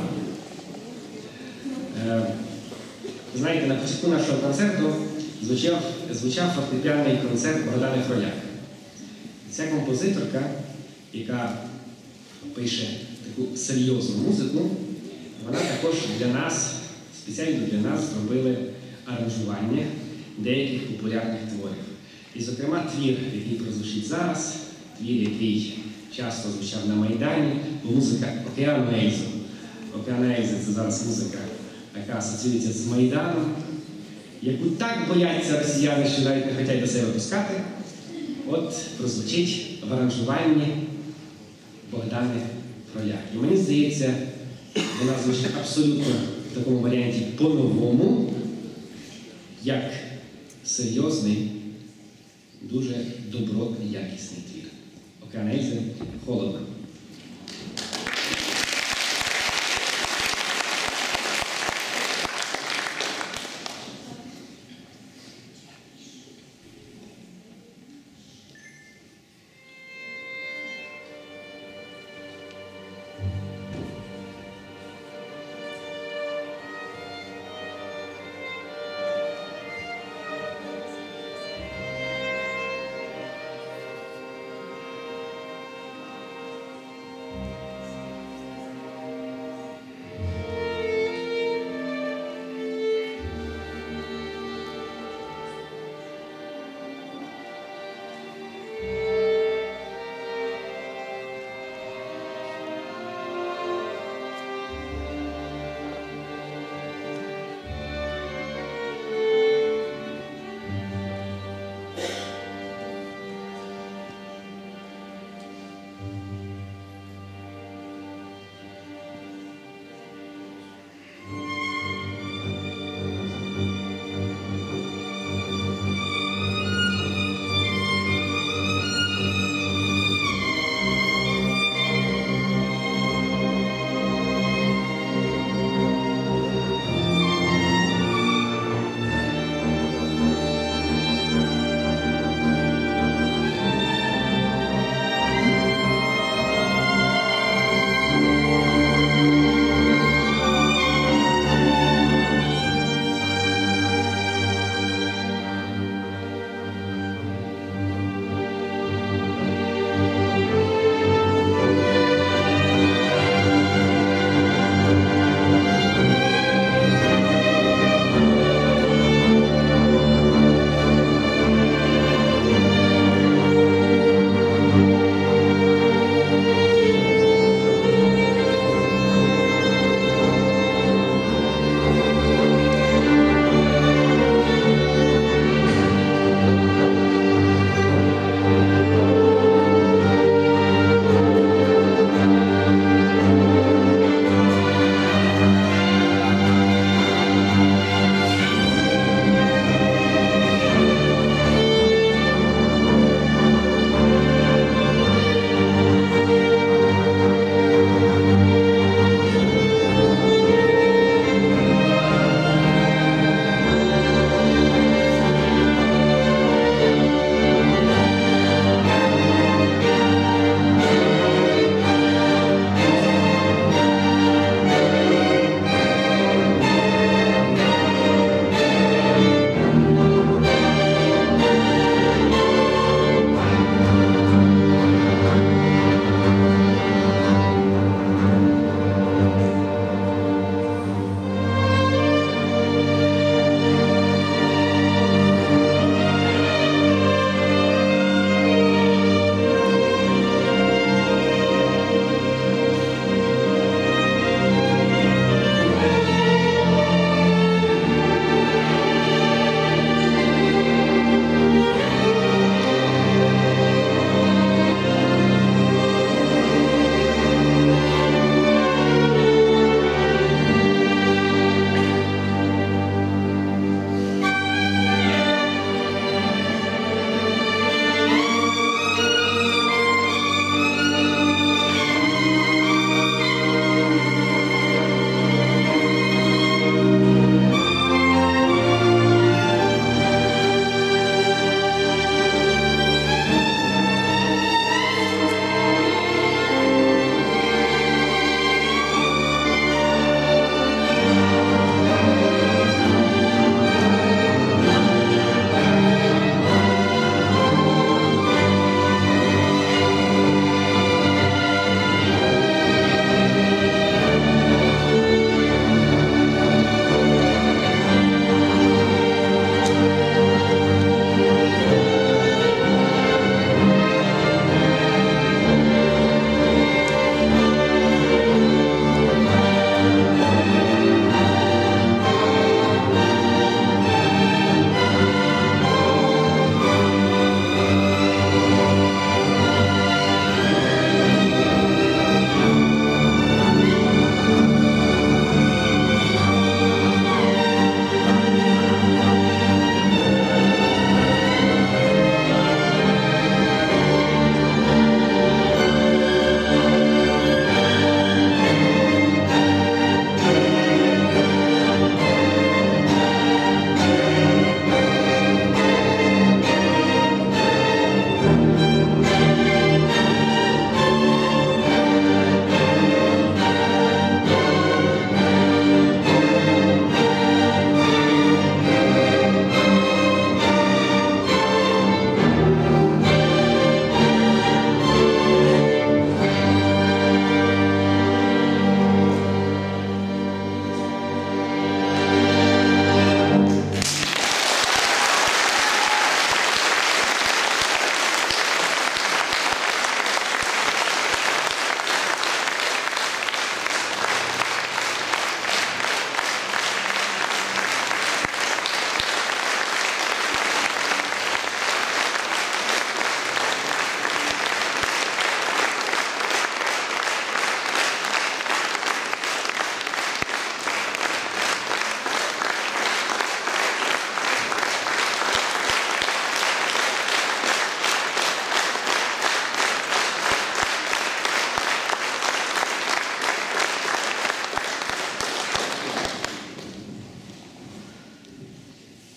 Е, знаєте, на початку нашого концерту звучав, звучав фортепіанний концерт Богдани Хроляк. Ця композиторка, яка пише таку серйозну музику, вона також для нас, спеціально для нас, зробили аранжування деяких популярних творів. І, зокрема, твір, який прозвучить зараз, твір, який часто звучав на Майдані, музика Океану Ельзи. Океан Ельзи – це зараз музика, яка асоціюється з Майданом, яку так бояться росіяни, що навіть не хочуть до себе пускати. От прозвучить в аранжуванні Богдани Хроляк. І мені здається, вона звучить абсолютно в такому варіанті по-новому, як серйозний, дуже добротний, якісний твір. Океан Ельзи «Холодно».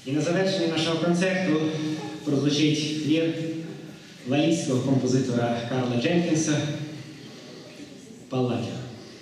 І на завершення нашого концерту прозвучить твір валійського композитора Карла Дженкінса «Палладдіо».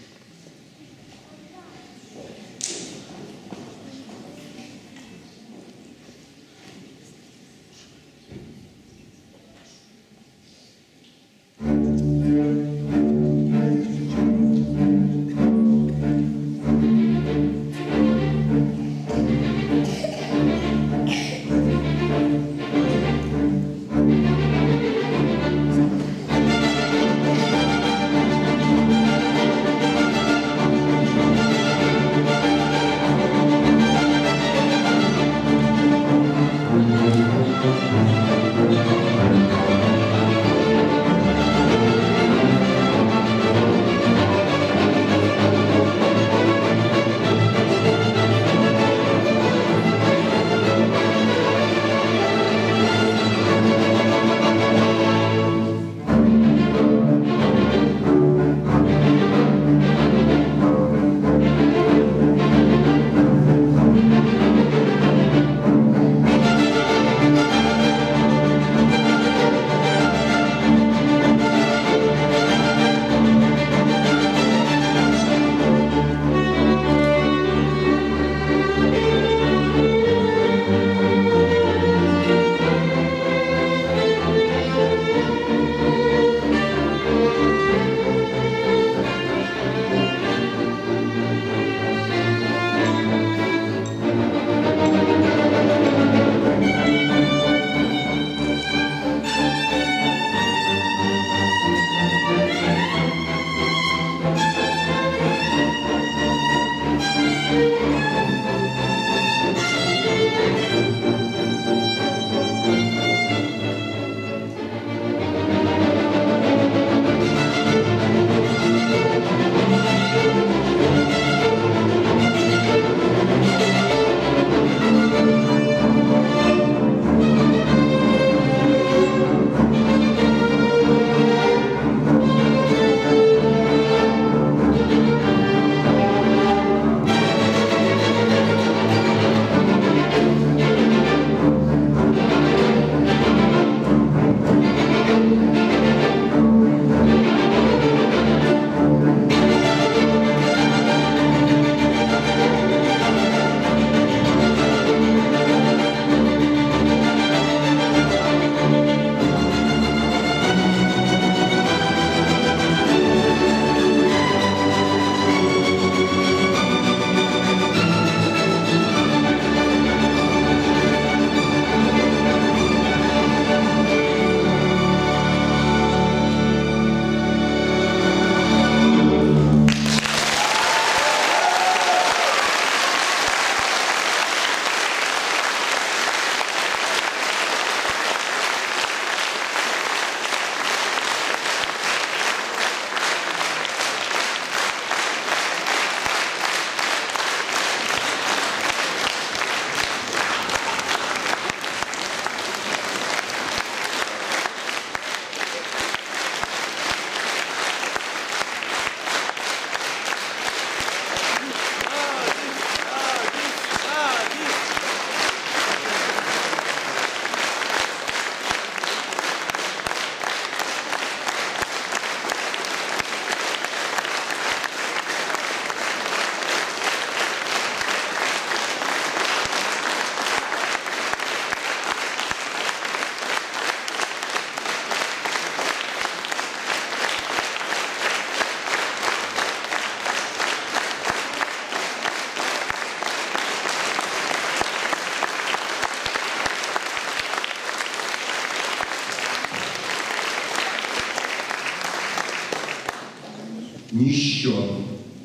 ніщо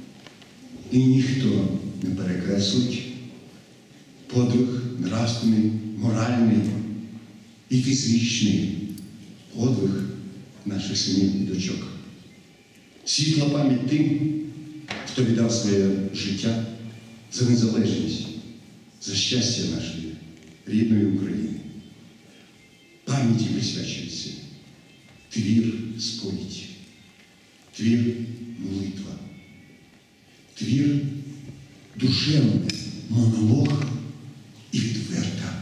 і ніхто не перекреслить подвиг нравственний, моральний і фізичний подвиг наших синів і дочок. Світла пам'ять тим, хто віддав своє життя за незалежність, за щастя нашої рідної України. Пам'яті присвячується твір сповідь, твір молитва, твір душевний монолог і відверта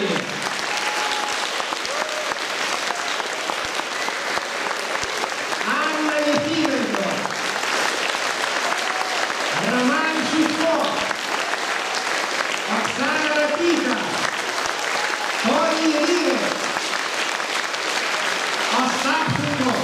України. Анна Єфіменко. Роман Шутко. Оксана Рапіка. Тоні Рівець. Остап Шутко.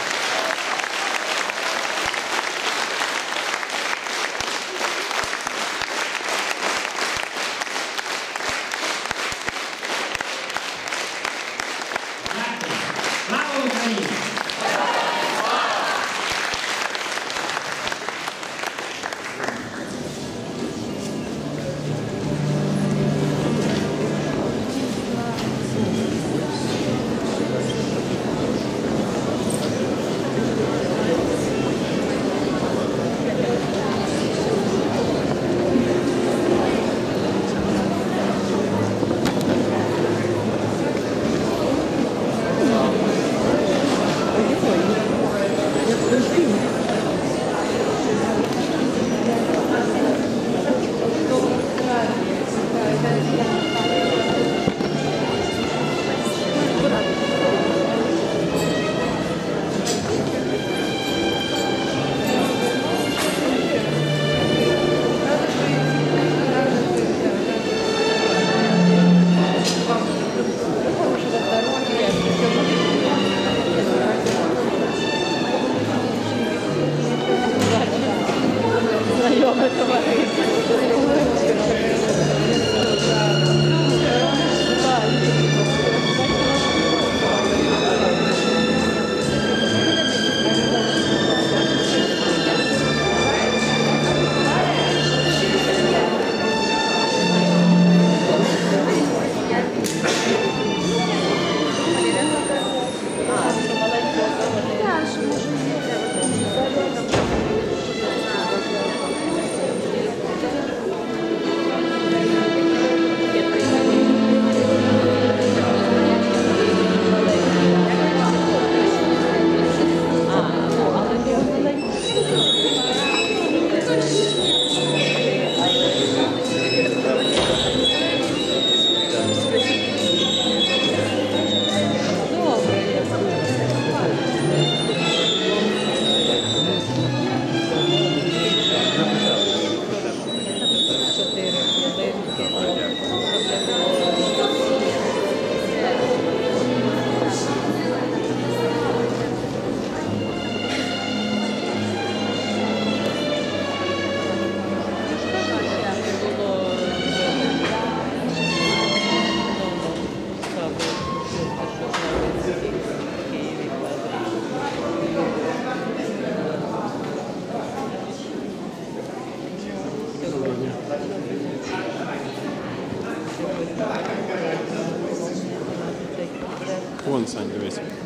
Слава Україні! Вон, Сань, дивись.